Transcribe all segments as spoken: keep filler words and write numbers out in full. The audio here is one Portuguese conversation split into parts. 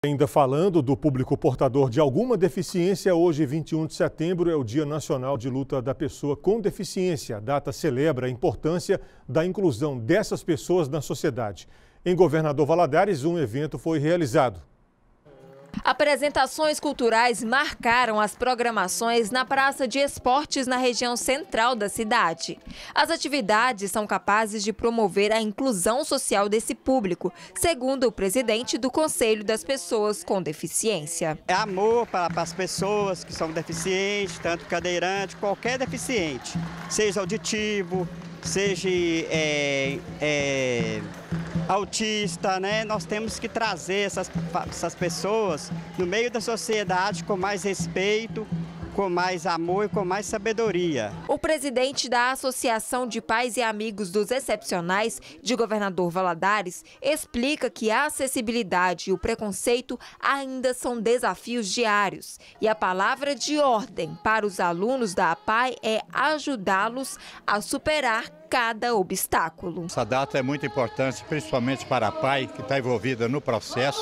Ainda falando do público portador de alguma deficiência, hoje, vinte e um de setembro, é o Dia Nacional de Luta da Pessoa com Deficiência. A data celebra a importância da inclusão dessas pessoas na sociedade. Em Governador Valadares, um evento foi realizado. Apresentações culturais marcaram as programações na Praça de Esportes na região central da cidade. As atividades são capazes de promover a inclusão social desse público, segundo o presidente do Conselho das Pessoas com Deficiência. É amor para, para as pessoas que são deficientes, tanto cadeirante, qualquer deficiente, seja auditivo, seja é, é, autista, né? Nós temos que trazer essas, essas pessoas no meio da sociedade com mais respeito, com mais amor e com mais sabedoria. O presidente da Associação de Pais e Amigos dos Excepcionais de Governador Valadares explica que a acessibilidade e o preconceito ainda são desafios diários. E a palavra de ordem para os alunos da A P A I é ajudá-los a superar cada obstáculo. Essa data é muito importante, principalmente para a P A I, que está envolvida no processo.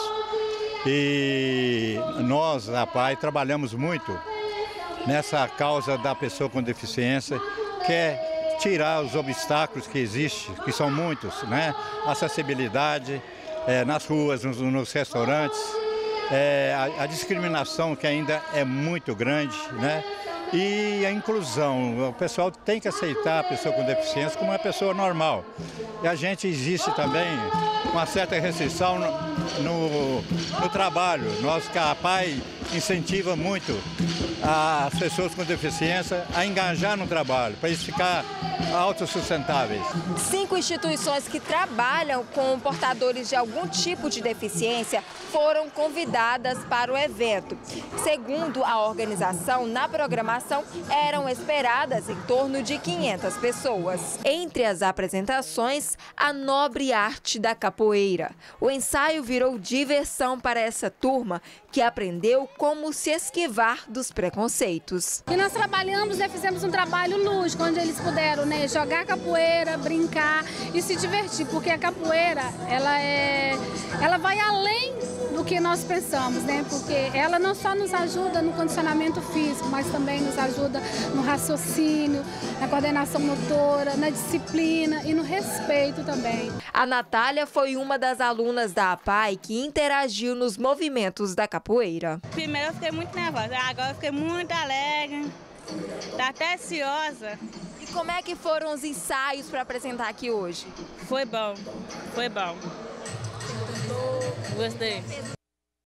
E nós, a P A I, trabalhamos muito nessa causa da pessoa com deficiência, que é tirar os obstáculos que existem, que são muitos, né? Acessibilidade é, nas ruas, nos, nos restaurantes, é, a, a discriminação que ainda é muito grande, né? E a inclusão, o pessoal tem que aceitar a pessoa com deficiência como uma pessoa normal. E a gente existe também uma certa restrição no, no, no trabalho. Nós, que a P A I, incentiva muito as pessoas com deficiência a engajar no trabalho, para eles ficarem autossustentáveis. Cinco instituições que trabalham com portadores de algum tipo de deficiência foram convidadas para o evento. Segundo a organização, na programação eram esperadas em torno de quinhentas pessoas. Entre as apresentações, a nobre arte da capoeira. O ensaio virou diversão para essa turma que aprendeu como se esquivar dos preconceitos. E nós trabalhamos, né, fizemos um trabalho lúdico, onde eles puderam, né, jogar capoeira, brincar e se divertir, porque a capoeira, ela, é, ela vai além do que nós pensamos, né? Porque ela não só nos ajuda no condicionamento físico, mas também nos ajuda no raciocínio, na coordenação motora, na disciplina e no respeito também. A Natália foi uma das alunas da A P A I que interagiu nos movimentos da capoeira. Primeiro eu fiquei muito nervosa, agora eu fiquei muito alegre, tá até ansiosa. E como é que foram os ensaios para apresentar aqui hoje? Foi bom, foi bom. Gostei.